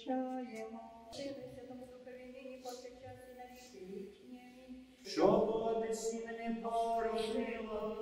величаємо. Святому Духові нині повсякчас і на віки вічні. Амінь. Що води сім'ї породила,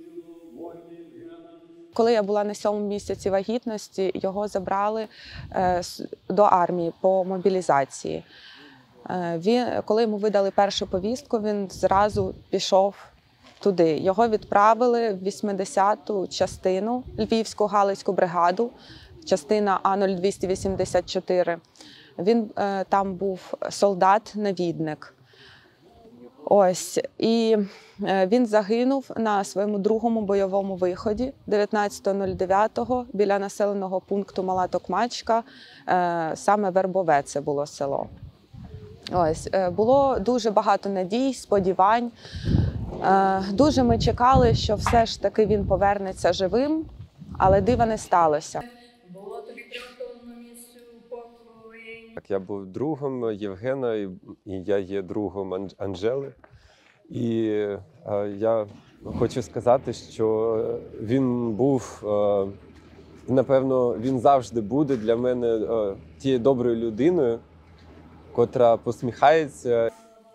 Коли я була на 7-му місяці вагітності, його забрали до армії по мобілізації. Коли йому видали першу повістку, він зразу пішов туди. Його відправили в 80-ту частину, Львівську Галицьку бригаду, частина А-0284. Він там був солдат-навідник. Ось, і він загинув на своєму другому бойовому виході 19.09 біля населеного пункту Мала Токмачка, саме Вербове це було село. Ось, було дуже багато надій, сподівань. Дуже ми чекали, що все ж таки він повернеться живим, але дива не сталося. Бо тобі приготовлено місце у покої. Я був другом Євгена, і я є другом Анжели. І я хочу сказати, що він був, напевно, він завжди буде для мене тією доброю людиною, котра посміхається.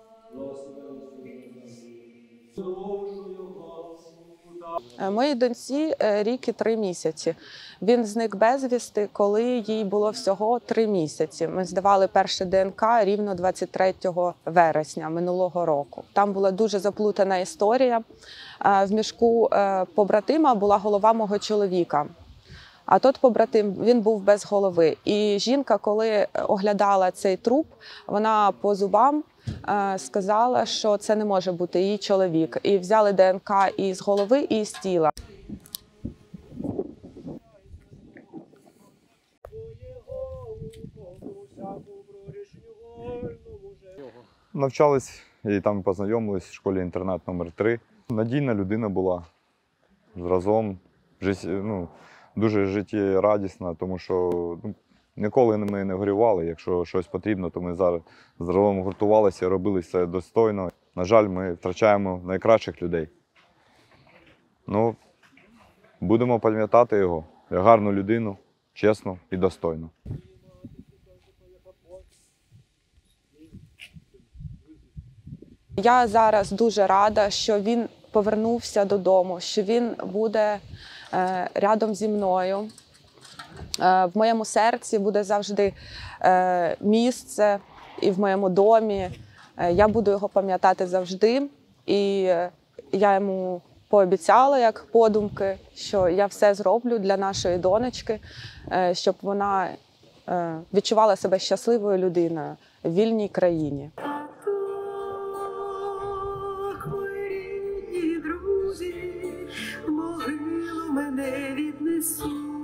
Моїй доньці рік і 3 місяці. Він зник безвісти, коли їй було всього 3 місяці. Ми здавали перше ДНК рівно 23 вересня минулого року. Там була дуже заплутана історія. В мішку побратима була голова мого чоловіка. А тот побратим, він був без голови. І жінка, коли оглядала цей труп, вона по зубам сказала, що це не може бути її чоловік. І взяли ДНК і з голови, і з тіла. Навчались і там познайомились в школі-інтернат номер 3. Надійна людина була разом, дуже життєрадісна, тому що ніколи ми не горювали. Якщо щось потрібно, то ми зараз разом гуртувалися і робили все достойно. На жаль, ми втрачаємо найкращих людей. Будемо пам'ятати його як гарну людину, чесну і достойну. Я зараз дуже рада, що він повернувся додому, що він буде рядом зі мною. В моєму серці буде завжди місце і в моєму домі. Я буду його пам'ятати завжди. І я йому пообіцяла, як подумки, що я все зроблю для нашої донечки, щоб вона відчувала себе щасливою людиною в вільній країні. Друзі, могилу мене віднесуть.